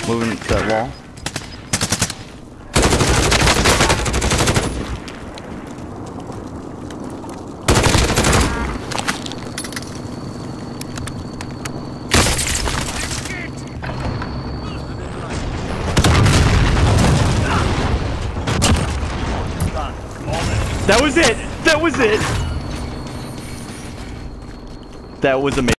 Moving to that wall. That was it! That was it! That was amazing.